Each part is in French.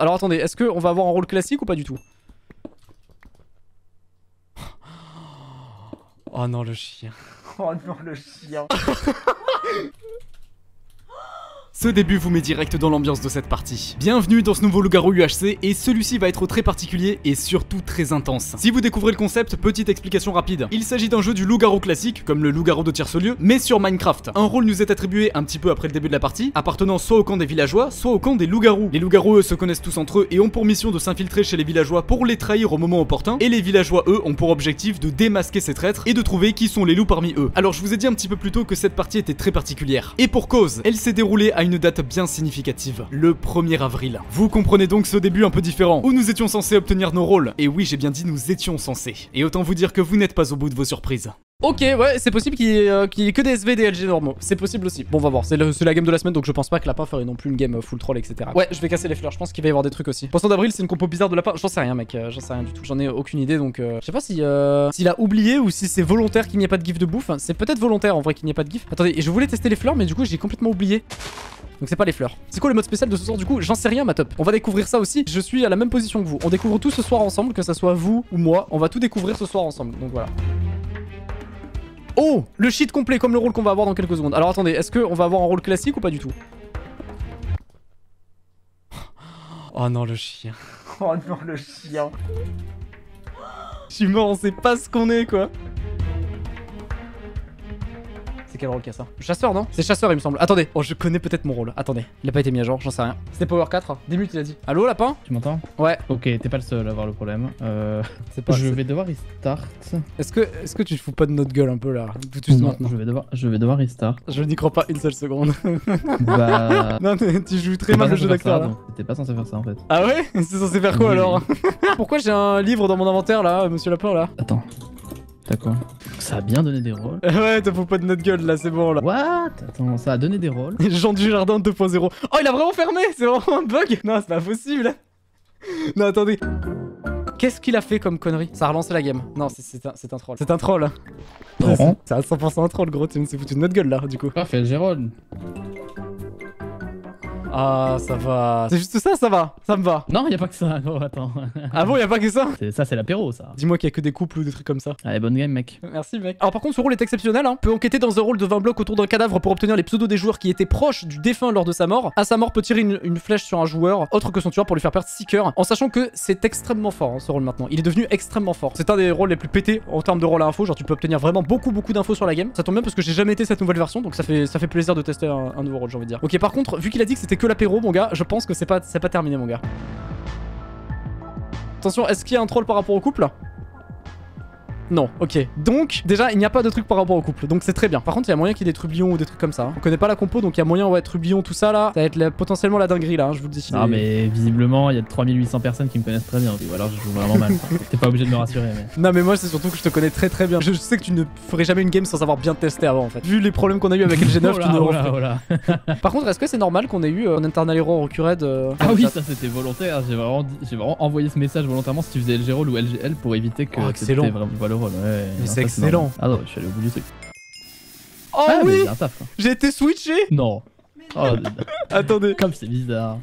Alors attendez, est-ce qu'on va avoir un rôle classique ou pas du tout? Oh non, le chien. Oh non, le chien. Ce début vous met direct dans l'ambiance de cette partie. Bienvenue dans ce nouveau loup-garou UHC et celui-ci va être très particulier et surtout très intense. Si vous découvrez le concept, petite explication rapide. Il s'agit d'un jeu du loup-garou classique, comme le loup-garou de Tire-ce-Lieu, mais sur Minecraft. Un rôle nous est attribué un petit peu après le début de la partie, appartenant soit au camp des villageois, soit au camp des loups-garous. Les loups-garous eux se connaissent tous entre eux et ont pour mission de s'infiltrer chez les villageois pour les trahir au moment opportun, et les villageois eux ont pour objectif de démasquer ces traîtres et de trouver qui sont les loups parmi eux. Alors je vous ai dit un petit peu plus tôt que cette partie était très particulière. Et pour cause, elle s'est déroulée à une date bien significative, le 1er avril. Vous comprenez donc ce début un peu différent, où nous étions censés obtenir nos rôles. Et oui, j'ai bien dit nous étions censés. Et autant vous dire que vous n'êtes pas au bout de vos surprises. Ok, ouais, c'est possible qu'il y ait que des SV, des LG normaux. C'est possible aussi. Bon, on va voir. C'est la game de la semaine, donc je pense pas que Lapin ferait non plus une game full troll, etc. Ouais, je vais casser les fleurs. Je pense qu'il va y avoir des trucs aussi. Poisson d'avril, c'est une compo bizarre de Lapin. J'en sais rien, mec. J'en sais rien du tout. J'en ai aucune idée, donc je sais pas si s'il a oublié ou si c'est volontaire qu'il n'y ait pas de gif de bouffe. C'est peut-être volontaire en vrai qu'il n'y ait pas de gif. Attendez, et je voulais tester les fleurs, mais du coup, j'ai complètement oublié. Donc c'est pas les fleurs. C'est quoi le mode spécial de ce soir du coup? J'en sais rien ma top. On va découvrir ça aussi. Je suis à la même position que vous. On découvre tout ce soir ensemble, que ça soit vous ou moi. On va tout découvrir ce soir ensemble. Donc voilà. Oh, le shit complet comme le rôle qu'on va avoir dans quelques secondes. Alors attendez, est-ce qu'on va avoir un rôle classique ou pas du tout? Oh non, le chien. Oh non, le chien. Je suis mort, on sait pas ce qu'on est quoi. C'est quel rôle qu'il y a ça? Chasseur, non? C'est chasseur, il me semble. Attendez. Oh, je connais peut-être mon rôle. Attendez. Il a pas été mis à jour, j'en sais rien. C'était Power 4. Démute, il a dit. Allô, Lapin? Tu m'entends? Ouais. Ok, t'es pas le seul à avoir le problème. C'est pas. Je vais devoir restart. Est-ce que tu te fous pas de notre gueule un peu là? Tout de suite Non, maintenant. je vais devoir restart. Je n'y crois pas une seule seconde. Bah. Non, mais tu joues très mal le jeu d'acteur là. T'es pas censé faire ça en fait. Ah ouais? C'est censé faire quoi alors? Pourquoi j'ai un livre dans mon inventaire là, monsieur Lapin là? Attends. T'as quoi? Ça a bien donné des rôles. Ouais, te fous pas de notre gueule là, c'est bon là. What? Attends, ça a donné des rôles. Jean du Jardin 2.0. Oh, il a vraiment fermé. C'est vraiment un bug. Non, c'est pas possible. Non, attendez. Qu'est-ce qu'il a fait comme connerie? Ça a relancé la game. Non, c'est un troll. C'est un troll. Non. C'est à 100% un troll, gros. Tu me sais foutu de notre gueule là, du coup. Parfait, le Gérald. Ah, ça va. C'est juste ça, ça va. Ça me va. Non, y a pas que ça. Oh, attends. Ah bon, y a pas que ça? Ça, c'est l'apéro, ça. Dis-moi qu'il y a que des couples ou des trucs comme ça. Allez, bonne game, mec. Merci, mec. Alors, par contre, ce rôle est exceptionnel. Hein. Peut enquêter dans un rôle de 20 blocs autour d'un cadavre pour obtenir les pseudos des joueurs qui étaient proches du défunt lors de sa mort. À sa mort, peut tirer une flèche sur un joueur autre que son tueur pour lui faire perdre 6 cœurs. En sachant que c'est extrêmement fort, hein, ce rôle maintenant. Il est devenu extrêmement fort. C'est un des rôles les plus pétés en termes de rôle à info. Genre, tu peux obtenir vraiment beaucoup d'infos sur la game. Ça tombe bien parce que j'ai jamais été cette nouvelle version. Donc, ça fait plaisir de tester un nouveau rôle, j'ai envie de dire. Ok, par contre, vu qu'il a dit que c'était que l'apéro, mon gars, je pense que c'est pas terminé, mon gars. Attention, est-ce qu'il y a un troll par rapport au couple? Non, ok. Donc, déjà, il n'y a pas de truc par rapport au couple. Donc, c'est très bien. Par contre, il y a moyen qu'il y ait des trublions ou des trucs comme ça. Hein. On connaît pas la compo, donc il y a moyen, ouais, trublions, tout ça là. Ça va être potentiellement la dinguerie là, hein, je vous le dis. Non, mais visiblement, il y a 3800 personnes qui me connaissent très bien. Ou alors, je joue vraiment mal. T'es pas obligé de me rassurer, mais. Non, mais moi, c'est surtout que je te connais très bien. Je sais que tu ne ferais jamais une game sans avoir bien testé avant en fait. Vu les problèmes qu'on a eu avec LG9, tu ne le referais. Voilà. Par contre, est-ce que c'est normal qu'on ait eu un internal error au Cured Ah oui, ça c'était volontaire. J'ai vraiment envoyé ce message volontairement si tu faisais LG roll ou LGL pour éviter que c'était vraiment pas le rôle. Ouais. C'est excellent. Ah non, je suis allé au bout du truc. Oh oui, j'ai été switché. Non. Oh, attendez. Comme c'est bizarre.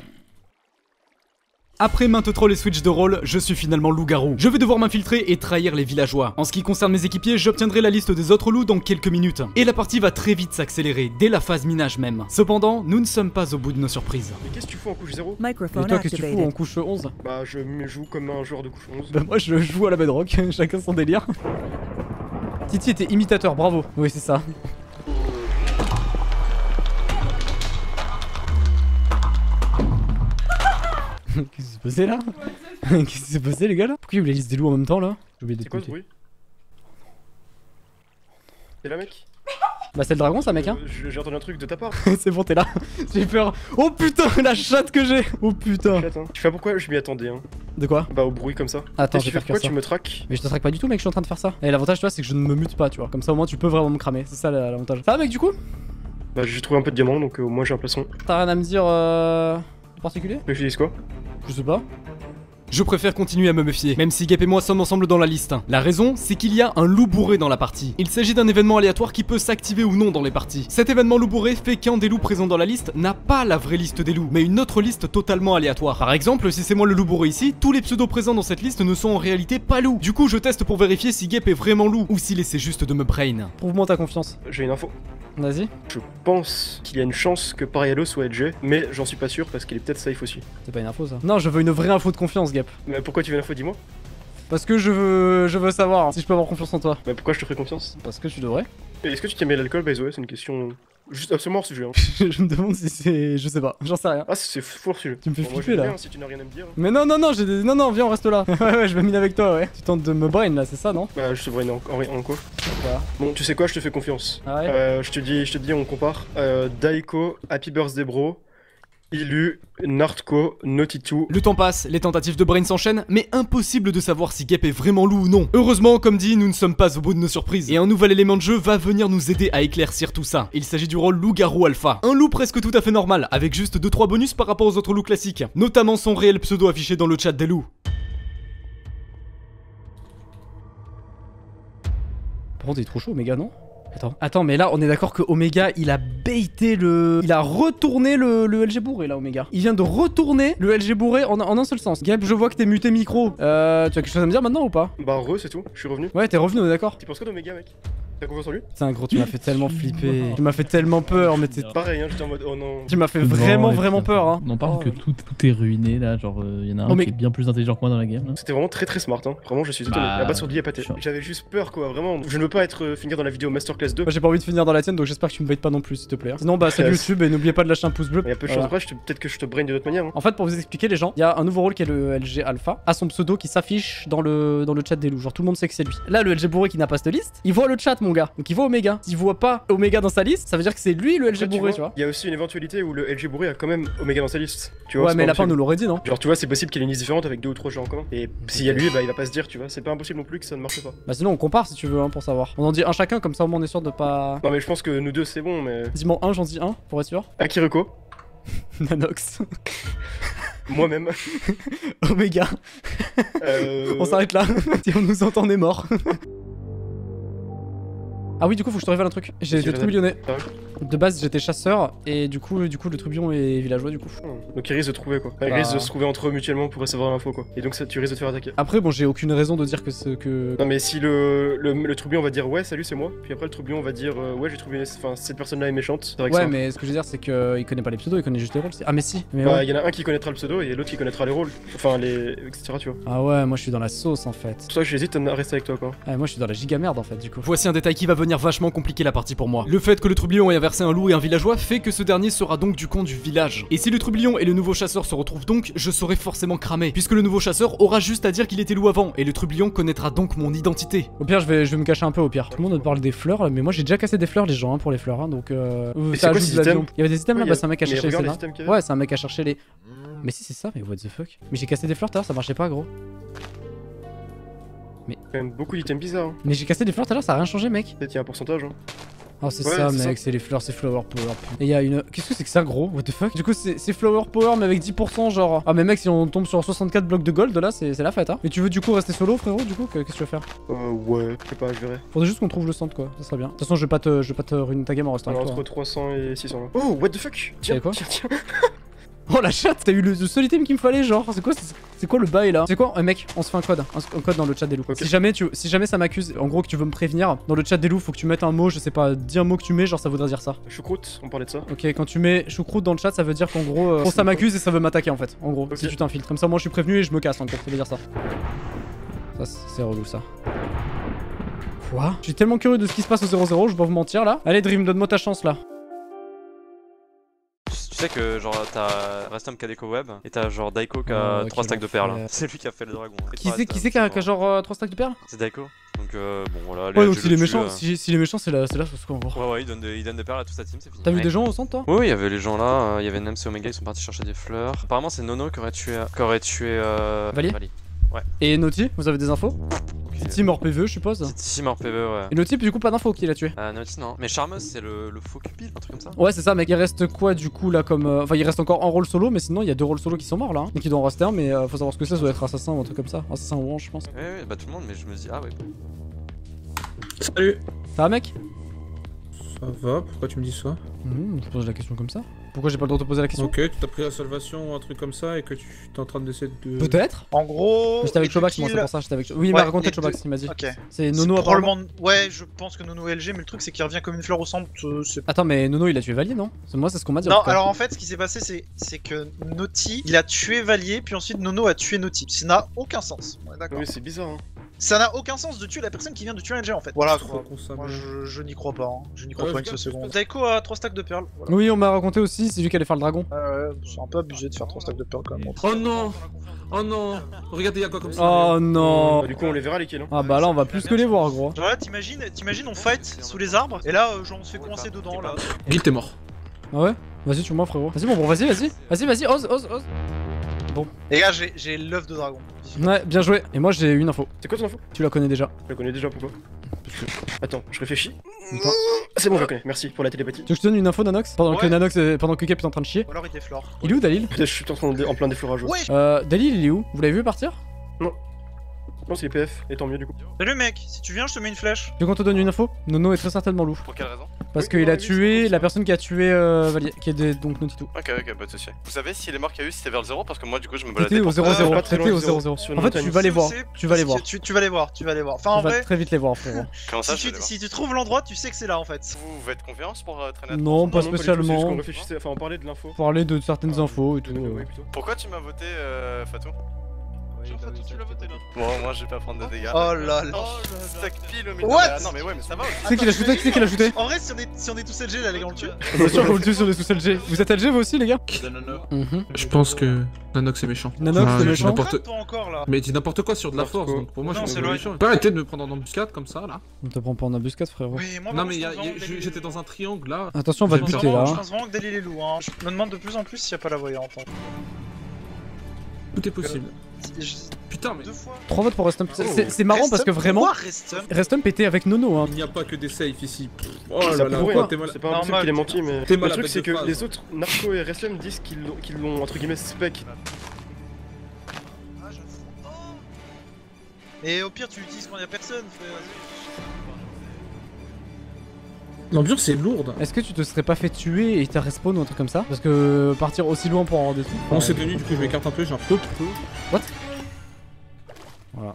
Après maintes trolls et switch de rôle, je suis finalement loup-garou. Je vais devoir m'infiltrer et trahir les villageois. En ce qui concerne mes équipiers, j'obtiendrai la liste des autres loups dans quelques minutes. Et la partie va très vite s'accélérer, dès la phase minage même. Cependant, nous ne sommes pas au bout de nos surprises. Mais qu'est-ce que tu fais en couche 0? Et toi, qu'est-ce que tu fous en couche 11? Bah, je me joue comme un joueur de couche 11. Bah moi, je joue à la bedrock, chacun son délire. Titi était imitateur, bravo. Oui, c'est ça. Qu'est-ce qui s'est passé là? Qu'est-ce qui s'est passé les gars là? Pourquoi il y a eu la liste des loups en même temps là? J'ai oublié C'est quoi ce d'écouter. bruit? T'es là mec? Bah c'est le dragon ça mec hein? J'ai entendu un truc de ta part. C'est bon t'es là. J'ai peur. Oh putain la chatte que j'ai. Oh putain. Chatte, hein. Tu fais pourquoi je m'y attendais hein? De quoi? Bah au bruit comme ça. Attends je je vais faire pourquoi ça. tu me traques? Mais je te traque pas du tout mec, je suis en train de faire ça. Et l'avantage tu vois c'est que je ne me mute pas tu vois. Comme ça au moins tu peux vraiment me cramer. C'est ça l'avantage. Ça va mec du coup? Bah j'ai trouvé un peu de diamant donc au moins j'ai un poisson. T'as rien à me dire en particulier? Tu veux que je dise quoi? Je sais pas. Je préfère continuer à me méfier, même si Gap et moi sommes ensemble dans la liste. La raison, c'est qu'il y a un loup bourré dans la partie. Il s'agit d'un événement aléatoire qui peut s'activer ou non dans les parties. Cet événement loup bourré fait qu'un des loups présents dans la liste n'a pas la vraie liste des loups, mais une autre liste totalement aléatoire. Par exemple, si c'est moi le loup bourré ici, tous les pseudos présents dans cette liste ne sont en réalité pas loups. Du coup, je teste pour vérifier si Gap est vraiment loup ou s'il essaie juste de me brain. Prouve-moi ta confiance. J'ai une info. Vas-y. Je pense qu'il y a une chance que Pariello soit LG, mais j'en suis pas sûr parce qu'il est peut-être safe aussi. C'est pas une info ça. Non, je veux une vraie info de confiance, Gap. Mais pourquoi tu veux l'info, dis-moi? Parce que je veux savoir si je peux avoir confiance en toi. Mais pourquoi je te ferais confiance? Parce que tu devrais. Et est-ce que tu t'aimes l'alcool, by the way? C'est une question juste absolument hors sujet. Hein. Je me demande si c'est. Je sais pas, j'en sais rien. Ah, c'est fou hors sujet. Tu me fais Bon, moi, flipper je veux là. bien, si tu n'as rien à me dire. Mais non, non, viens, on reste là. ouais, je vais miner avec toi, ouais. Tu tentes de me brain là, c'est ça, non? Bah, je te brain en quoi? Voilà. Bon, tu sais quoi, je te fais confiance. Ah ouais. Je te dis, on compare. Daiko, Happy Birthday Bro, Ilu, Nartco, Naughty2. Le temps passe, les tentatives de brain s'enchaînent, mais impossible de savoir si Gap est vraiment loup ou non. Heureusement, comme dit, nous ne sommes pas au bout de nos surprises. Et un nouvel élément de jeu va venir nous aider à éclaircir tout ça. Il s'agit du rôle loup-garou alpha. Un loup presque tout à fait normal, avec juste 2-3 bonus par rapport aux autres loups classiques. Notamment son réel pseudo affiché dans le chat des loups. Par contre, il est trop chaud, Omega, non? Attends, mais là, on est d'accord que Omega, il a baité le... Il a retourné le LG bourré, là, Omega. Il vient de retourner le LG bourré en un seul sens. Gab, je vois que t'es muté micro. Tu as quelque chose à me dire maintenant ou pas? Bah, c'est tout, je suis revenu. Ouais, t'es revenu, on est d'accord. Tu penses quoi d'Omega, mec? T'as confiance en lui? Putain, gros, tu m'as fait tellement flipper. Tu m'as fait tellement peur, mais t'es... Pareil, hein, j'étais en mode oh non. Tu m'as fait vraiment peur, hein. On parle que tout est ruiné là, genre y en a un qui est bien plus intelligent que moi dans la game. C'était vraiment très smart, hein. Vraiment, je suis étonné. La base sur lui a pâté. J'avais juste peur, quoi, vraiment. Je ne veux pas finir dans la vidéo Masterclass 2. Moi, j'ai pas envie de finir dans la tienne, donc j'espère que tu me baites pas non plus, s'il te plaît. Sinon, bah, c'est YouTube et n'oubliez pas de lâcher un pouce bleu. Il y a peu de chance, peut-être que je te brain de d'autres manières. Hein. En fait, pour vous expliquer, les gens, il y a un nouveau rôle qui est le LG Alpha, à son pseudo qui s'affiche dans le chat des loups. Genre, tout le monde sait que c'est lui. Là, le LG bourré qui n'a pas cette liste, il voit le chat, mon gars. Donc, il voit Omega. S'il voit pas Omega dans sa liste, ça veut dire que c'est lui le LG bourré, tu vois. Il y a aussi une éventualité où le LG bourré a quand même Omega dans sa liste. Tu vois, ouais, mais la fin nous l'aurait dit, non? Genre, tu vois, c'est possible qu'il ait une liste différente avec 2 ou 3 gens en commun. Et s'il y a lui, bah il va pas se dire, tu vois. C'est pas impossible non plus que ça ne marche pas. Bah, sinon, on compare si tu veux, hein, pour savoir. On en dit un chacun, comme ça, au moins on est sûr de pas. Non, mais je pense que nous deux, c'est bon, mais. Dis-moi un, j'en dis un, pour être sûr. Akiriko. Nanox. Moi-même. Omega. On s'arrête là. Si on nous entend, on est mort. Ah oui, du coup, faut que je te révèle un truc. J'ai été trubillonné. Ah. De base, j'étais chasseur et du coup, le trublion est villageois du coup. Donc ils risquent de trouver quoi. Ils risquent de se trouver entre eux mutuellement pour recevoir l'info quoi. Et donc ça, tu risques de te faire attaquer. Après, bon, j'ai aucune raison de dire que c'est que. Non mais si le trublion va dire ouais, salut, c'est moi. Puis après le trublion va dire ouais, j'ai trouvé. Enfin, cette personne-là est méchante. Vrai que ouais, mais ce que je veux dire, c'est qu'il connaît pas les pseudos, il connaît juste les rôles. Ah mais si. Mais bah, ouais. y en a un qui connaîtra le pseudo et l'autre qui connaîtra les rôles. Enfin les etc. Tu vois. Ah ouais, moi je suis dans la sauce en fait. C'est pour ça que j'hésite à rester avec toi quoi. Ah, moi je suis dans la giga merde en fait du coup. Voici un détail qui va venir vachement compliquer la partie pour moi. Le fait que le trublion ait inversé un loup et un villageois fait que ce dernier sera donc du camp du village. Et si le trublion et le nouveau chasseur se retrouvent donc, je serai forcément cramé, puisque le nouveau chasseur aura juste à dire qu'il était loup avant, et le trublion connaîtra donc mon identité. Au pire, je vais me cacher un peu au pire. Tout le monde me parle des fleurs, mais moi j'ai déjà cassé des fleurs les gens hein, pour les fleurs, hein, donc c'est quoi ces items? Il y avait des items là, Oui, bah c'est un mec à chercher les là. items Ouais, c'est un mec à chercher les. Mais si c'est ça, mais what the fuck? Mais j'ai cassé des fleurs tout à l'heure, ça marchait pas gros. Mais quand même beaucoup d'items bizarres. Hein. Mais j'ai cassé des fleurs tout à l'heure, ça a rien changé mec. Peut-être il y a un pourcentage. Hein. Oh c'est ça mec, c'est les fleurs, c'est flower power. Et il y a une... Qu'est-ce que c'est que ça gros? What the fuck? Du coup c'est flower power mais avec 10% genre... Ah mais mec si on tombe sur 64 blocs de gold là c'est la fête hein. Mais tu veux du coup rester solo frérot du coup? Qu'est-ce que tu veux faire? Ouais, je sais pas, je verrai. Faudrait juste qu'on trouve le centre quoi, ça serait bien. De toute façon je vais pas te ruiner ta game en restant avec toi. Entre 300 et 600 là. Oh what the fuck? Tiens quoi? Tiens. Oh la chatte, t'as eu le seul item qu'il me fallait genre, c'est quoi le bail là? C'est quoi mec, on se fait un code dans le chat des loups. Okay. Si jamais ça m'accuse, en gros que tu veux me prévenir, dans le chat des loups faut que tu mettes un mot, je sais pas, dis un mot que tu mets, genre ça voudrait dire ça. Choucroute, on parlait de ça. Ok, quand tu mets choucroute dans le chat ça veut dire qu'en gros, ça m'accuse et ça veut m'attaquer en fait, en gros, si tu t'infiltres. Comme ça moi je suis prévenu et je me casse en gros, ça veut dire ça. Ça c'est relou ça. Quoi? Je suis tellement curieux de ce qui se passe au 0-0, je vais pas vous mentir là. Allez Dream, donne-moi ta chance là. Tu sais que genre t'as Restom qui a Deco Web et t'as genre Daiko qui a 3 stacks de perles. C'est lui qui a fait le dragon. Qui c'est qui a genre 3 stacks de perles? C'est Daiko. Donc bon voilà. Ouais donc s'il est méchant, s'il est méchant c'est la sauce quoi en gros. Ouais il donne des perles à toute sa team, c'est fini. T'as vu des gens au centre toi? Oui il y avait les gens là, il y avait Nems et Omega, ils sont partis chercher des fleurs. Apparemment c'est Nono qui aurait tué Valier. Ouais. Et Naughty, vous avez des infos? Aucune Team hors PVE, je suppose. C'est Team hors PVE, ouais. Et le type, du coup, pas d'info qui l'a tué. Naughty, non. Mais Charmeuse, c'est le faux Cupid, un truc comme ça. Ouais, c'est ça, mec. Il reste quoi du coup là comme. Enfin, il reste encore un rôle solo, mais sinon, il y a 2 rôles solo qui sont morts là. Donc, il doit en rester un, mais faut savoir ce que c'est. Ça doit être assassin ou un truc comme ça. Assassin ou ange, je pense. Ouais, bah tout le monde, mais je me dis, ah ouais. Salut. Ça va, mec? Ça va, pourquoi tu me dis ça? Je pose la question comme ça. Pourquoi j'ai pas le droit de te poser la question? Ok, tu t'as pris la salvation ou un truc comme ça et que tu es en train d'essayer de... Peut-être. En gros. J'étais avec Chobax, moi, c'est pour ça, j'étais avec. Oui, il m'a raconté Chobax, il m'a dit. Ok. C'est Nono apparemment. Ouais, je pense que Nono est LG, mais le truc c'est qu'il revient comme une fleur au centre. Attends, mais Nono il a tué Valier, non? Moi, c'est ce qu'on m'a dit. Non, alors en fait, ce qui s'est passé, c'est que Naughty il a tué Valier, puis ensuite Nono a tué Naughty. Ça n'a aucun sens. Ouais, d'accord. Oui, c'est bizarre, hein. Ça n'a aucun sens de tuer la personne qui vient de tuer un LG en fait. Voilà Je quoi. crois qu'on s'amène. Moi je n'y crois pas. Hein. Je n'y crois Ouais, pas je une seule pense- seconde. Daiko a 3 stacks de perles. Voilà. Oui, on m'a raconté aussi, c'est lui qui allait faire le dragon. C'est un peu abusé de faire 3 stacks de perles quand même. Oh non. Oh non. Regardez, y'a quoi comme ça? Oh non. Bah, du coup, on les verra les kills. Hein. Ah bah là, on va plus que les voir, gros. Genre là, t'imagines on fight sous les arbres, et là, genre on se fait coincer dedans là. Guild est mort. Ah ouais? Vas-y, tue-moi, frérot. Vas-y, bon, vas-y, ose. Les gars, j'ai l'œuf de dragon. Ouais, bien joué. Et moi, j'ai une info. C'est quoi ton info? Tu la connais déjà. Je la connais déjà, pourquoi? Attends, je réfléchis. Attends. C'est bon, je la connais. Merci pour la télépathie. Tu veux que je te donne une info, Nanox? Pendant que Ouais. Nanox, pendant que Cap est en train de chier. Ou alors il déflore. Il est où, Dalil? Je suis en plein déflorage. Ouais. Dalil, il est où? Vous l'avez vu partir? Non, c'est les PF, et tant mieux du coup. Salut mec, si tu viens, je te mets une flèche. Tu veux qu'on te donne une info? Nono est très certainement loup. Pour quelle raison? Parce Oui, qu'il oui, a oui, tué c'est la personne qui a tué Valier, qui est donc Notito. Ok, pas de soucis. Vous savez si les morts qu'il y a eu c'était vers le 0? Parce que moi du coup je me T'étais baladais. au 0-0, pas très t'étais loin au du zéro. 0-0. Sur En une fait, tu montagne. vas les voir, C'est- tu vas les voir. Tu vas les voir, tu vas les voir. Enfin en Tu vas vrai, très vite les voir, frérot. Comment ça si je vais les voir? tu trouves l'endroit, tu sais que c'est là en fait. Vous faites confiance pour traîner à Non, pas Ah non, du tout, c'est juste spécialement. qu'on réfléchissait, enfin on parlait de l'info. Parler de certaines infos et tout. Oui, plutôt. Pourquoi tu m'as voté Fatou? Fatou, tu l'as voté là. Bon, moi je vais pas prendre de dégâts. Oh là là. Stack pile au milieu. What? Ah, non mais ouais, mais ça va. C'est qui l'a shooté? C'est qui l'a shooté? En vrai, si on est tous LG là, les gars, on le tue. Bien sûr qu'on le tue sur les sous LG. Vous êtes LG vous aussi, les gars? Non. Je pense que Nanox est méchant. Nanox, Enfin, c'est il dit méchant. n'importe- Pas encore là. Mais il dit n'importe quoi sur de la N'importe force, quoi. donc pour moi Non, je c'est suis vrai. méchant. Pas arrêter de me prendre en embuscade comme ça là. On te prend pas en embuscade, frérot. Oui, moi Non par mais contre, je pense vraiment que j'étais dans un triangle là. Attention, on va te Je buter Vraiment, là. je hein. pense vraiment que Dalil est loup. Hein. Je me demande de plus en plus s'il y a pas la voyante. Hein. Tout est possible. Putain mais 2 fois. 3 votes pour Restum. C'est marrant parce que vraiment, Restum était avec Nono. Hein. il n'y a pas que des safes ici. Oh Ça là là, prouve quoi, rien. t'es mal. C'est pas impossible Normal. qu'il ait menti, mais. T'es mal Le à truc, bête c'est de que phrase. les autres, Narco et Reslem, disent qu'ils l'ont entre guillemets spec. Ah, j'avoue. Oh. Et au pire, tu l'utilises quand il y a personne, frère. L'ambiance est lourde. Est-ce que tu te serais pas fait tuer et t'as respawn ou un truc comme ça? Parce que partir aussi loin pour en rendre des trucs. On s'est tenu, du coup je m'écarte un peu, j'ai un peu. Voilà.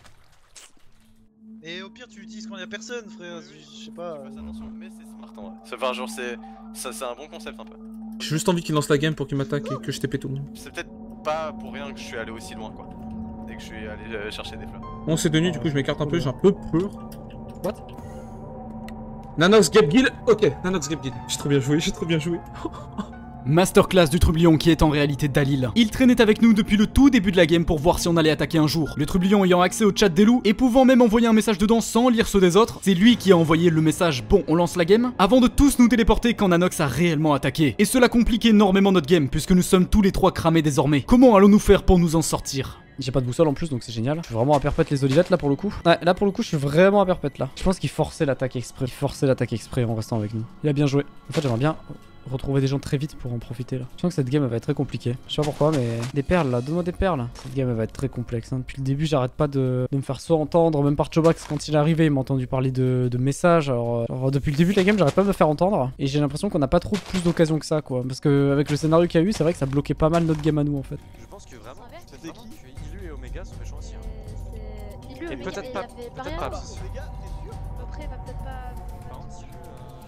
Et au pire, tu l'utilises quand il y a personne, frère. Je sais pas. Fais attention, mais c'est smart en vrai. Enfin, genre, c'est un bon concept un peu. J'ai juste envie qu'il lance la game pour qu'il m'attaque et que je TP tout le monde. C'est peut-être pas pour rien que je suis allé aussi loin quoi. Et que je suis allé chercher des fleurs. On s'est tenu, du coup je m'écarte un peu, j'ai un peu peur. What? Nanox Gapgill, ok, Nanox Gapgill. J'ai trop bien joué. Masterclass du trublion qui est en réalité Dalil. Il traînait avec nous depuis le tout début de la game pour voir si on allait attaquer un jour. Le trublion ayant accès au chat des loups et pouvant même envoyer un message dedans sans lire ceux des autres, c'est lui qui a envoyé le message « Bon, on lance la game ?» avant de tous nous téléporter quand Nanox a réellement attaqué. Et cela complique énormément notre game puisque nous sommes tous les trois cramés désormais. Comment allons-nous faire pour nous en sortir ? J'ai pas de boussole en plus donc c'est génial. Je suis vraiment à perpète les olivettes là pour le coup. Ouais, là pour le coup je suis vraiment à perpète là. Je pense qu'il forçait l'attaque exprès. En restant avec nous. Il a bien joué. En fait j'aimerais bien retrouver des gens très vite pour en profiter là. Je sens que cette game elle va être très compliquée. Je sais pas pourquoi mais... Des perles là, donne-moi des perles. Cette game elle va être très complexe. Hein. Depuis le début j'arrête pas de me faire soit entendre, même par Chobax quand il est arrivé il m'a entendu parler de messages. Alors depuis le début de la game j'arrête pas de me faire entendre. Et j'ai l'impression qu'on n'a pas trop plus d'occasion que ça quoi. Parce que avec le scénario qu'il y a eu c'est vrai que ça bloquait pas mal notre game à nous en fait. Je pense que vraiment, C'était vraiment, Ilu et Omega sont méchants aussi. Hein. C'est Ilu, Et mais peut-être il pas- avait peut-être rien. pas. Après, il va peut-être pas. Par contre, Ilu,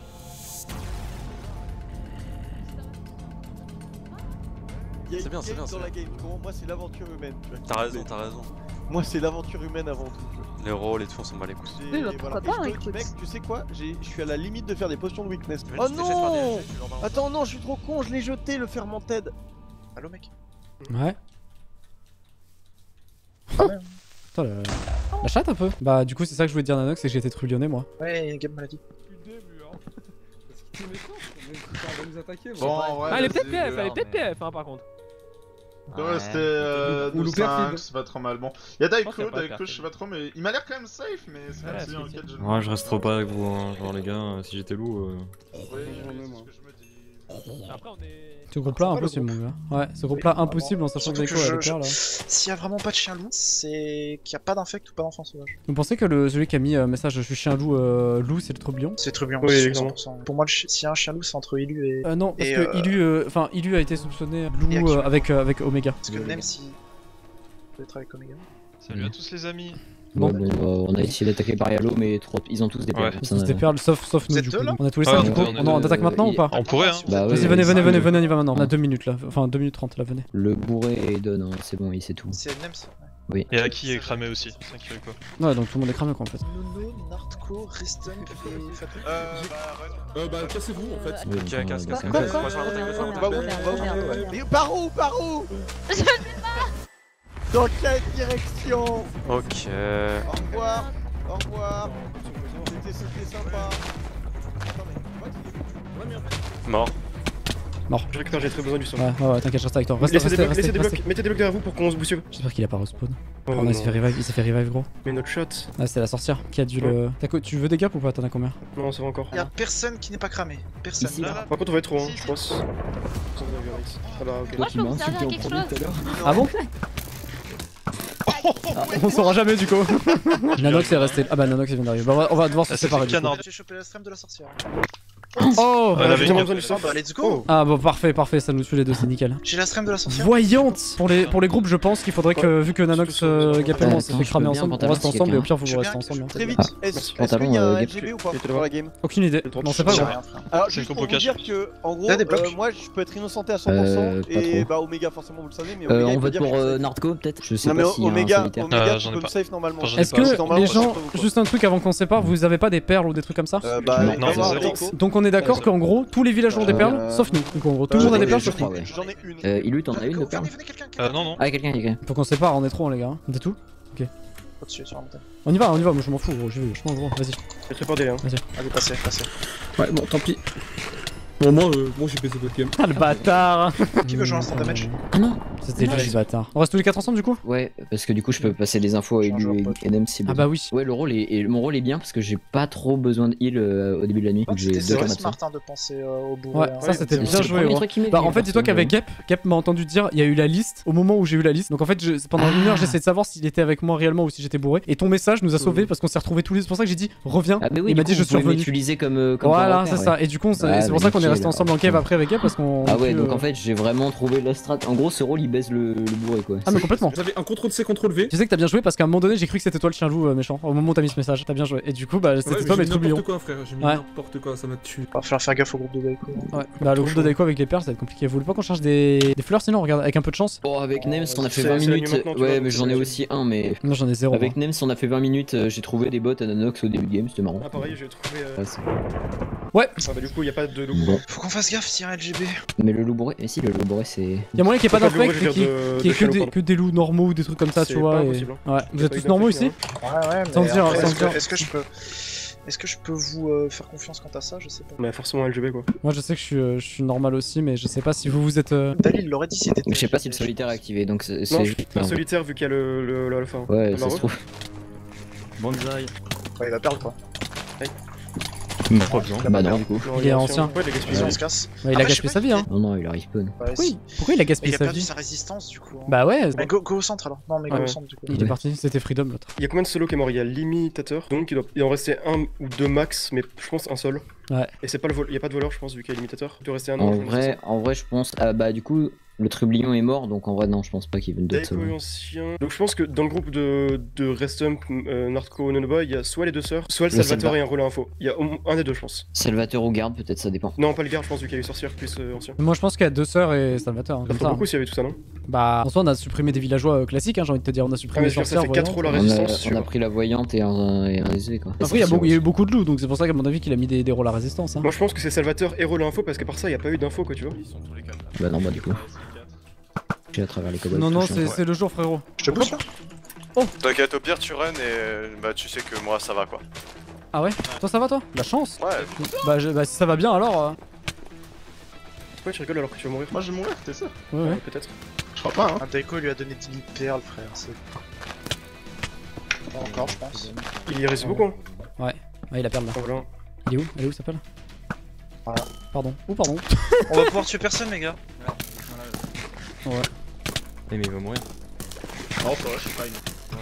C'est bien, c'est bien, c'est dans la bien. game. Comment moi c'est l'aventure humaine. tu vois, qui T'as me raison, plaît. t'as raison. Moi c'est l'aventure humaine avant tout. Les rôles et tout, on s'en bat les couilles. Oui, bah, pourquoi pas, Et je te dis, écoute. mec, tu sais quoi? Je suis à la limite de faire des potions de weakness. Tu veux Oh juste les jeter par des non! jets, tu leur balances. Attends non, je suis trop con, je l'ai jeté le fermented. Allo, mec. Ouais. Putain, la chatte un peu. Bah du coup c'est ça que je voulais te dire Nanox, c'est que j'ai été trublionné moi. Ouais, game maladie. Ah, elle est peut-être PF, PF hein, par contre. Ouais, c'était Ou loupé 5, Phil. c'est pas trop mal. Bon, il y a Daiko, qu'il y a pas je sais pas trop, mais il m'a l'air quand même safe, mais c'est Voilà, pas si c'est en ce quête je... Ouais, je reste trop pas avec vous, hein. Genre les gars, si j'étais loup. Ouais, c'est ce que je me dis. Après, on est. Ce groupe là impossible, mon gars. Ouais, ce groupe là impossible en sachant que Surtout Daiko que a les perles là. S'il y a vraiment pas de chien loup, c'est qu'il y a pas d'infect ou pas d'enfant sauvage. Vous pensez que celui qui a mis message je suis chien loup, loup c'est le trublion? C'est trublion, Oui, c'est évidemment. 100%. Pour moi, s'il y a un chien loup, c'est entre Ilu et. Non, parce Et, que Ilu a été soupçonné Et loup Akio. avec Omega. Parce que même si. Peut être avec Omega. Salut à tous les amis. Bon. On a essayé d'attaquer par Yalo, mais ils ont tous des perles. Ils ont tous des perles, sauf nous êtes du deux, coup. là On a tous les Ah, 5 du coup. On attaque maintenant ou pas? On pourrait, hein. Bah ouais, Vas-y, venez, on y va maintenant. On a 2 minutes là. Enfin, 2 minutes 30 là, venez. Le bourré et Don, hein, c'est bon, il sait tout. C'est Nems. Oui. Et Aki est cramé aussi, t'inquiète quoi. Ouais, donc tout le monde est cramé quoi en fait. Nono, Nardco, Reston et Fatou. Bah, cassez-vous en fait. Oui, Ok, casse. Quoi Moi, je vais Quoi raconter que ça. On va où? On va où? Mais par où? Par où? Je sais Dans quelle direction? Ok. Au revoir. Au revoir. C'était sympa. Attends, mais Mort. Je récupère, j'ai très besoin du sang. Ouais, t'inquiète, je reste avec toi. Laissez des blocs, Restez. mettez des blocs derrière vous pour qu'on se bouge. J'espère qu'il a pas respawn. Oh, Il s'est fait revive gros. Mais notre shot. Ah, c'était la sorcière qui a dû le. Tu veux des gaps ou pas? T'en as combien? Non, ça va encore. Y'a personne qui n'est pas cramé. Personne. Ici, Là, là. Par contre, on va être trop, hein, je pense. Ah bah, ok. Moi je peux vous servir à quelque chose. Ah bon? On saura jamais du coup. Nanox est resté. Ah bah Nanox il vient d'arriver. Bah on va devoir se séparer du coup. J'ai chopé la stream de la sorcière. Oh J'ai vraiment besoin du sang. Bah let's go. Ah bon parfait, ça nous tue les deux, c'est nickel. J'ai la stream de la sorcière. Voyante pour les groupes je pense qu'il faudrait que vu que Nanox Gapelman on s'est fait cramer ensemble, on reste ensemble et au pire vous restez ensemble. très vite. Est-ce qu'il y a un LGB ou pas dans la game? Aucune idée. Non c'est pas J'ai vrai. rien, frère. Alors juste pour vous dire que en gros moi je peux être innocenté à 100% et bah Omega forcément vous le savez mais Omega On il peut vote dire pour que Nardco peut-être. Je sais non mais pas si Omega tu j'en ai peux me pas. safe normalement. Est-ce que les gens, juste un truc avant qu'on se sépare, vous avez pas des perles ou des trucs comme ça? Bah Non, Donc on est d'accord qu'en gros tous les villageois ont des perles sauf nous. Donc en gros tout le monde a des perles sauf nous. J'en ai une. Ilu, t'en as une de perle? Non, non. Ah, quelqu'un. Faut qu'on se sépare, on est trop les gars. C'est tout? Au-dessus, sur la montagne. On y va, moi je m'en fous gros, je m'en gros, vas-y. J'ai très peur des liens. Allez, passez. Ouais, bon, tant pis. Bon, moi j'ai baisé votre game. Ah le bâtard! Qui veut jouer un instant damage? Ah non. C'était lui le bâtard. On reste tous les 4 ensemble du coup? Ouais, parce que du coup je peux passer les infos à Ilu et Nem si Ah besoin. bah oui. Ouais, mon rôle est bien parce que j'ai pas trop besoin de heal au début de la nuit. Donc j'ai C'était 2 très combats de smart de penser au bourreau. Ouais, ça c'était bien C'est joué le premier gros. truc qui m'est Bah venu, en fait dis-toi parce que- qu'avec Gap m'a entendu dire il y a eu la liste au moment où j'ai eu la liste. Donc en fait pendant une heure j'essayais de savoir s'il était avec moi réellement ou si j'étais bourré. Et ton message nous a sauvés parce qu'on s'est retrouvés tous les deux. C'est pour ça que j'ai dit reviens. Ah bah oui, Il m'a dit je suis revenu. Utiliser comme Voilà repère, c'est ouais. ça. Et du coup c'est pour bah, ça qu'on est nickel, resté ensemble en cave ok. après avec Gap parce qu'on. Ah ouais, donc en fait j'ai vraiment trouvé la strat. En gros ce rôle il baisse le bourré quoi. Ah mais complètement. Vous avez un CTRL-C, CTRL-V. Tu sais que t'as bien joué parce qu'à un moment donné j'ai cru que c'était toi le chien loup méchant. Au moment où t'as mis ce message, t'as bien joué. Et du coup bah c'était toi mais J'ai mis trublion. n'importe quoi, frère. J'ai mis Ouais. n'importe quoi, ça m'a tué. Va falloir faire gaffe au groupe de Daiko. Ouais. Bah le groupe de Daiko avec les perles ça va être compliqué. Vous voulez pas qu'on cherche des fleurs sinon regarde avec un peu de chance? Bon avec Nems on a fait c'est 20 la nuit minutes. maintenant, tu Ouais vois, mais j'en ai aussi un mais. Moi j'en ai 0. Avec Nems on a fait 20 minutes, j'ai trouvé des bots à Nanox au début de game, c'était marrant. Ah pareil, j'ai trouvé. Ouais, c'est- Ouais. Ah bah du coup, y a pas de loup. Bon. Faut qu'on fasse gaffe s'il y a un LGB. Mais le loup bourré, et si le loup bourré c'est. Y'a moyen qu'il y ait pas Pas de loup, d'infect je veux et qu'il dire y ait de chalot, que des loups normaux ou des trucs comme ça C'est tu vois. pas et- impossible, Ouais. Vous êtes pas tous normaux d'infect, ici? Ouais, Sans dire, après, sans dire. Est-ce que je peux vous faire confiance quant à ça? Je sais pas. Mais forcément LGB quoi. Moi je sais que je suis normal aussi mais je sais pas si vous êtes. Dali l'aurait dit si t'étais. Je sais pas si le solitaire est activé donc c'est. Non, je suis pas solitaire vu qu'il y a le alpha. Ouais, Le ça se Maro. trouve. Bonsaï. Ouais, il va perdre quoi. Pas besoin. Bah non du coup. Non, Il est ancien. Ouais, il est gaspillé. Vas-y, on se casse. Ouais, il a Après, je gaspillé sais sa pas, vie hein. Non non il a respawn. Ouais, Oui. si. Pourquoi il a Mais gaspillé il a sa perdu vie? sa résistance du coup. Bah ouais. Mais go au centre alors. Non, mais go Ouais. au centre du coup. Il est parti, c'était Freedom l'autre. Il y a combien de solos qui est mort? Il y a limitateur, donc il doit en rester un ou deux max, mais je pense un seul. Ouais. Et c'est pas le vol, il y a pas de voleur je pense vu qu'il y a limitateur. Il doit rester un En ange, vrai je pense. Ah bah du coup le trublion est mort donc en vrai non je pense pas qu'il vienne d'autres. Daiko est ancien. Donc je pense que dans le groupe de Restump, Nardco, Nonoboy, il y a soit les deux sœurs, soit le Le Salvatore Salva. et un relais info. Il y a un des deux je pense. Salvatore ou garde peut-être ça dépend. Non pas le garde je pense vu qu'il y a eu sorcière plus ancien. Moi je pense qu'il y a 2 sœurs et Salvatore. Hein, Ça comme ferait ça. beaucoup s'il y avait tout ça non? Bah en soi on a supprimé des villageois classiques hein, j'ai envie de te dire. On a Ah supprimé mais je veux dire, ça sorcières. fait 4 rôles à On a, résistance. on a pris la voyante et un SV quoi. Après il y a eu beaucoup de loups donc c'est pour ça qu'à mon avis qu'il a mis des rôles à résistance. Hein. Moi je pense que c'est Salvatore et relais info parce que par ça il y a pas eu d'info quoi tu vois. Bah non bah du coup. J'ai à travers les cobolds. Non non tout chiant. c'est le jour frérot. Je te pousse là? T'inquiète, au pire tu run et bah tu sais que moi ça va quoi. Ah ouais? Toi ça va toi? La chance? Ouais. Bah si ça va bien alors. Pourquoi tu rigoles alors que tu vas mourir? Moi je vais mourir, t'es sûr? Ouais ouais. Peut-être. Je crois pas, hein. Daiko lui a donné 10 000 perles, frère. C'est. Pas encore, je pense. Il y reste beaucoup. Ouais, il a perle là. Voilà. Il est où? Elle est où sa perle? Voilà. Pardon. Oh, pardon. On va pouvoir tuer personne, les gars. Ouais. Mais il va mourir. Non, ça va, je sais pas.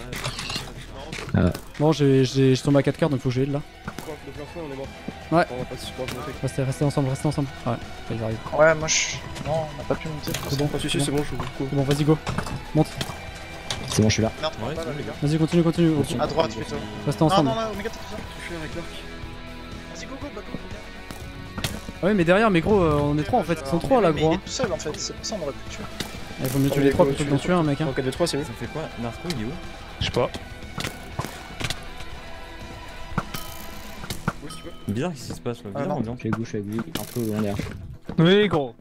Bon, j'ai tombé à 4 cartes donc faut que j'aide là. Le plein fouet, on est mort. Ouais. On va pas se monter. Restez ensemble, restez ensemble. Ouais, ils arrivent. Ouais, moi je. Non, on n'a pas pu monter. C'est bon, Ah, si, c'est bon, je suis c'est bon, vas-y, go. Monte. C'est bon, je suis là. Merde, pas là, les gars. Vas-y, continue. À droite plutôt. Restez ensemble. Non, Omega, t'es tout ça. touché avec l'arc. Vas-y, go, go. Ah ouais, mais derrière, mais gros, on est 3 en fait. Ils sont 3 là, Mais gros. il est tout seul en fait, c'est pour ça qu'on aurait pu le tuer. Il vaut mieux tuer les 3 plutôt que d'en tuer un, mec. En 4v3, c'est mieux. Ça fait quoi? Narco, il est où? Je sais pas. Bizarre qu'est-ce qui se passe là. Bizarre ambiance. Je suis avec vous, un peu loin derrière. Oui, gros.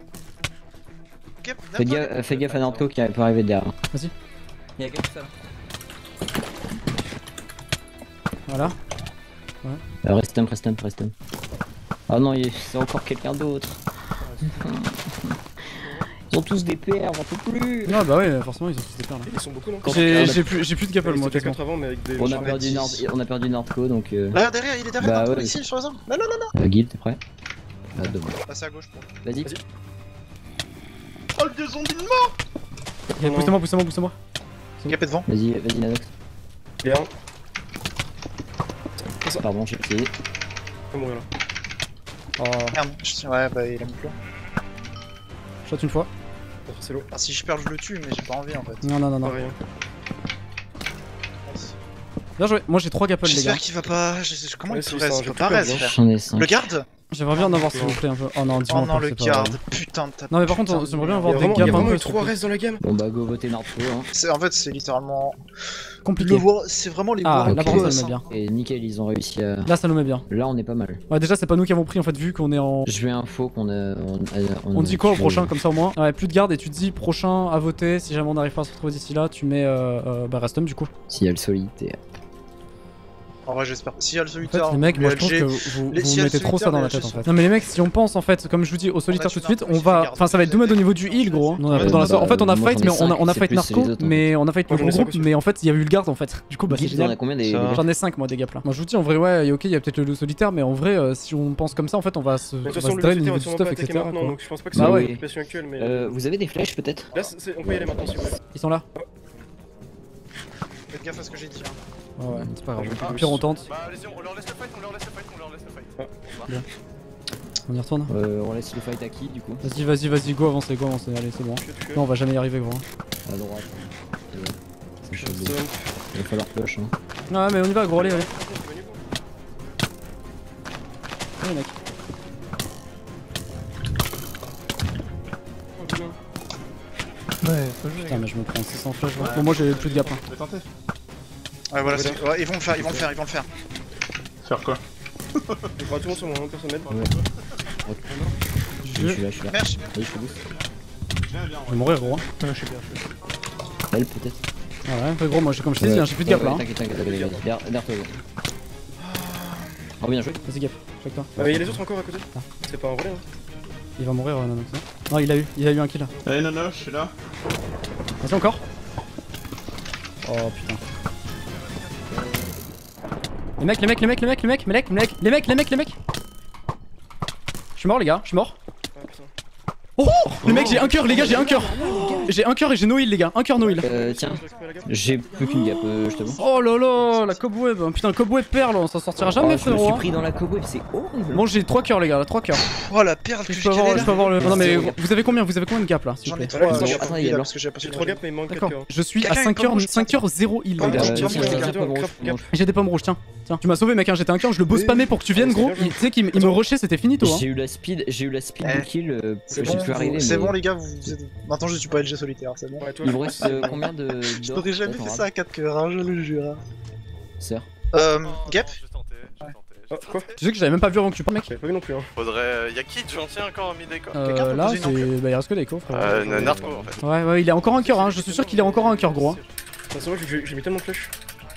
Fais gaffe à Nardco qui peut arriver derrière. Vas-y. Il y a quelque chose. Voilà. Ouais. Reste un. Ah non, c'est encore quelqu'un d'autre. Ils ont tous des PR, j'en peux plus. Non, bah ouais, forcément, ils ont tous des perles. Ils sont beaucoup, non? J'ai plus de gapel, moi, C'était 4 avant, mais avec des. On a perdu Nardco donc. Là, derrière, il est derrière, Bah ouais. ici, sur les arbres. Là. Guild, t'es prêt? Ah, dommage. Passez à gauche pour. Vas-y. Oh, le dieu zombie de mort! Pousse-moi. Capé devant. Vas-y, Nanox. Bien. Pardon, j'ai essayé. On va mourir là. Oh. Merde, ouais, bah il aime plus. Shot une fois. C'est l'eau. Ah, si je perds, je le tue, mais j'ai pas envie en fait. Non. Pas rien. Bien joué. Moi j'ai 3 gapels, les gars. J'espère qu'il va pas. Comment il si, te c'est un reste? jeu Pas plus reste, bien. frère. J'en ai 5. Le garde? J'aimerais bien en avoir s'il vous plaît un peu. Oh non, dis-moi Oh non, pas, le c'est pas garde. vrai. Putain, t'as. Non, mais par contre, j'aimerais bien avoir des Il y a gaps un vraiment peu. eu 3 restes dans la gamme. Bon bah go voter Nardco hein. En fait, c'est littéralement. Compliqué. Le voir, c'est vraiment les Ah, voir. là par contre, ça nous met bien. Et nickel, ils ont réussi à. Là, ça nous met bien. Là, on est pas mal. Ouais, déjà, c'est pas nous qui avons pris en fait, vu qu'on est en. Je vais info qu'on a. On dit quoi au prochain, comme ça au moins? Ouais, plus de garde et tu te dis prochain à voter. Si jamais on n'arrive pas à se retrouver d'ici là, tu mets bah Restum du coup. S'il y a le solide et. En vrai, j'espère. S'il y a le En solitaire. fait, les mecs, moi je trouve LG, que vous s'il y a le mettez trop ça dans la solitaire, tête en les fait. Non, mais les mecs, si on pense en fait, comme je vous dis, au solitaire tout de suite, on va. Enfin, ça va être dommage au niveau du heal, gros. On a dans la... En fait, on a moi, fight, j'en ai mais on a cinq, fight c'est Narco, plus les autres, en mais on a fight le Moi, j'en ai gros groupe, cinq aussi. mais en fait, il y a eu le garde en fait. Du coup, bah c'est Guild, on génial. a combien des. J'en ai 5 moi des gaps là. Moi je vous dis en vrai, ouais, ok, il y a peut-être le solitaire, mais en vrai, si on pense comme ça, en fait, on va se De toute drain façon, au le solitaire niveau va du sûrement stuff, pas attaquer etc. maintenant, quoi. donc je pense pas que Bah c'est ouais. la situation actuelle, mais. Vous avez des flèches peut-être? Là, on peut y aller maintenant si vous voulez. Ils sont là. Faites gaffe à ce que j'ai dit. Ouais, c'est pas grave. Ah, Au pire, on tente. Bah, allez-y, on leur laisse le fight, On y retourne. On laisse le fight à qui du coup? Vas-y, go, avancez, allez, c'est bon. Non, on va jamais y arriver, gros. À droite. C'est chaud. Il va falloir push hein. Ouais, mais on y va, gros, allez. Allez, mec. Ouais, faut jouer. Putain, mais je me prends 600 flash. Bon, moi j'ai plus de gap. Hein. Je vais tenter. Ouais, voilà, ouais, ils vont le faire. Faire quoi? Il faudra tout le monde sur moi, personne m'aide. Je suis là. Merci. Vas-y, je fais boost. Je vais mourir, gros. Ouais, je suis bien. Elle peut-être. Ah ouais, gros, moi j'ai comme je t'ai dit, hein, j'ai plus de gap là. Hein. T'inquiète. Derrière toi. Oh, bien joué. Vas-y, gap, check toi. Ah, mais il y a les autres encore à côté. C'est pas un vrai. Il va mourir, non, non, il a eu un kill là. Allez, non, je suis là. Vas-y, encore. Oh putain. Les mecs. Je suis mort, les gars, je suis mort. Oh, les mecs, j'ai un cœur, les gars, j'ai un cœur. J'ai un cœur et j'ai no heal, les gars, un cœur no heal. Tiens, j'ai plus qu'une gap, je t'avoue. Oh là là, la cobweb, putain, cobweb perle, on s'en sortira jamais, Je me frérot. suis pris dans la cobweb, c'est horrible. Bon, j'ai 3 cœurs, les gars, 3 cœurs. Oh la perle que Je peux avoir le. Non, mais vous avez combien de gap là, s'il vous J'en ai plaît? 3. Attends, il y a Parce que j'ai pas J'ai 3 gaps, mais il manque 4 D'accord, cœurs. je suis à Quelqu'un a une 5 heures 0 heal, les gars. Gap. J'ai des pommes rouges, tiens. Tu m'as sauvé, mec, hein, j'étais un cœur, je le boss spamé pour que tu viennes, gros. Tu sais qu'il me rushait, c'était finito. Hein. J'ai eu la speed du kill, C'est j'ai pu arriver. C'est bon, les gars, maintenant je suis pas LG solitaire, c'est bon. Il vous reste combien de. Je n'aurais jamais fait ça à 4 cœurs, hein, je le jure. Sœur. Gap. Quoi? Tu sais que j'avais même pas vu avant que tu parles, mec. J'avais pas vu non plus. Hein. Faudrait. Y'a qui de gentil encore en mid-déco? Là, c'est. Bah, il reste que Deiko, frère. Narco en fait. Ouais, il est encore un cœur, hein. Je suis sûr qu'il est encore un cœur, gros. C'est vrai que j'ai mis tellement de flèches.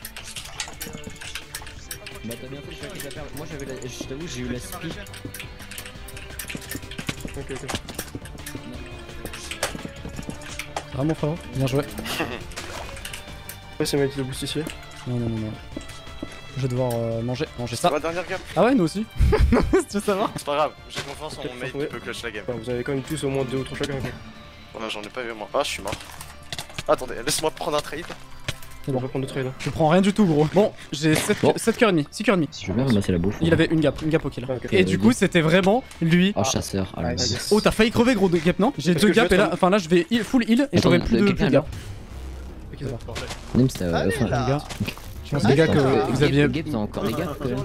Bah, t'as bien fait, je vais faire. Moi, je t'avoue, j'ai eu la speed. Ok. Vraiment fort. Bien joué. Ouais, c'est mettre le boost ici. Non. Je vais devoir manger ça. C'est ma dernière game. Ah ouais, nous aussi. Tu veux savoir? C'est pas grave, j'ai confiance en mon mate qui peut clutch la game. Enfin, vous avez quand même tous au moins 2 ou 3 chacun. Quoi. Ouais, j'en ai pas vu moi. Ah, je suis mort. Attendez, laisse-moi prendre un trade. C'est bon. On va prendre 2 trades. Je prends rien du tout, gros. Bon, j'ai 7 cœurs et demi, 6 cœurs et demi. Si je veux bien ramasser la bouffe. Il avait une gap au kill. Ah, okay. Et du coup, c'était vraiment lui. Oh, chasseur. Ah, Oh, t'as failli crever, gros, de gap, non? J'ai 2 gaps et là, enfin là, je vais full heal et j'aurai plus de gap. Ok, Nim, c'était. Les gars. Je pense, les gars, que vous aviez. Gap, t'as encore des gaps.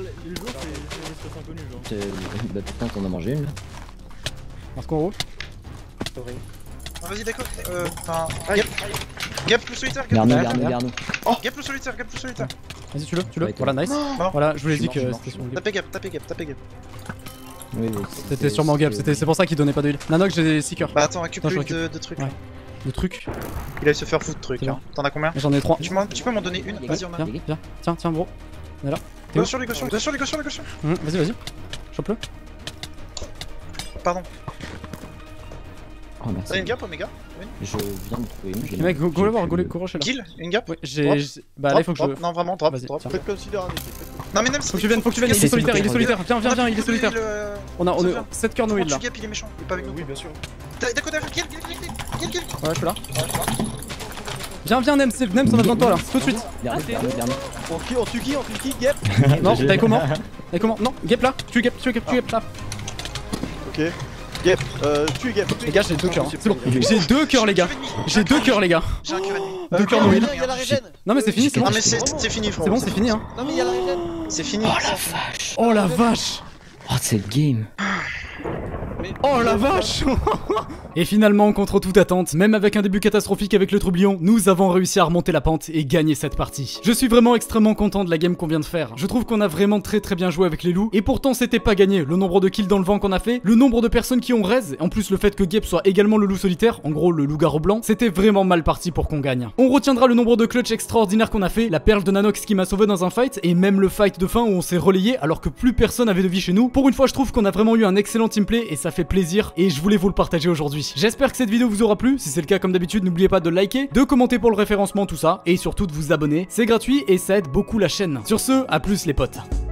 Bah, putain, t'en as mangé une là. Marc en haut. Vas-y, d'accord. Gap plus solitaire, Garde-nous. Gap plus solitaire. Vas-y, tu le. Voilà, nice. Voilà, je vous l'ai dit que c'était sur mon gap. Tapez gap. Oui, C'était sûrement gap, c'est pour ça qu'il donnait pas de heal. Nanox, j'ai des 6 cœurs. Bah attends, récupère de trucs. Ouais. De trucs. Il allait se faire foutre trucs. Hein. T'en as combien? J'en ai 3. Tu peux m'en donner une? Vas-y, on a. Viens, tiens, bro. On est là. Go sur les gauchons. Vas-y. Chope-le. Pardon. Oh, merci. T'as une gap, Omega? Je viens de trouver une. Mec, go le voir, go rusher là. Kill? Une gap? Ouais, bah là, il faut que je. Non, vraiment, drop. Faites comme si de rien Non, mais même faut que tu viennes, il est solitaire, Viens, il est solitaire. On a 7 cœurs no heal là. Il est méchant, il est pas avec nous. Oui, bien sûr. D'accord, kill. Ouais, je suis là. Viens, Nem, on a besoin de toi là, tout de suite. On tue qui, Gap? Non, t'as comment? Non, Gap là, tu Gap là. Ok. Gap, tue Gap. Les gars, j'ai 2 cœurs, c'est bon. J'ai 2 cœurs, les gars. J'ai 2 cœurs, les gars. J'ai un cœur et demi. 2 cœurs no heal. Il y a la régène. Non, mais c'est fini, c'est bon. Non, mais c'est fini, frérot. C'est bon, c'est fini, hein. Non, mais il y a la régène. C'est fini. Oh la vache. Oh, cette game. Oh la vache. Et finalement, contre toute attente, même avec un début catastrophique avec le Troublion, nous avons réussi à remonter la pente et gagner cette partie. Je suis vraiment extrêmement content de la game qu'on vient de faire. Je trouve qu'on a vraiment très bien joué avec les loups, et pourtant c'était pas gagné. Le nombre de kills dans le vent qu'on a fait, le nombre de personnes qui ont raise, en plus le fait que Gap soit également le loup solitaire, en gros le loup-garou blanc, c'était vraiment mal parti pour qu'on gagne. On retiendra le nombre de clutch extraordinaires qu'on a fait, la perle de Nanox qui m'a sauvé dans un fight, et même le fight de fin où on s'est relayé alors que plus personne avait de vie chez nous. Pour une fois, je trouve qu'on a vraiment eu un excellent teamplay et ça fait plaisir, et je voulais vous le partager aujourd'hui. J'espère que cette vidéo vous aura plu. Si c'est le cas, comme d'habitude, n'oubliez pas de liker, de commenter pour le référencement, tout ça, et surtout de vous abonner. C'est gratuit et ça aide beaucoup la chaîne. Sur ce, à plus les potes.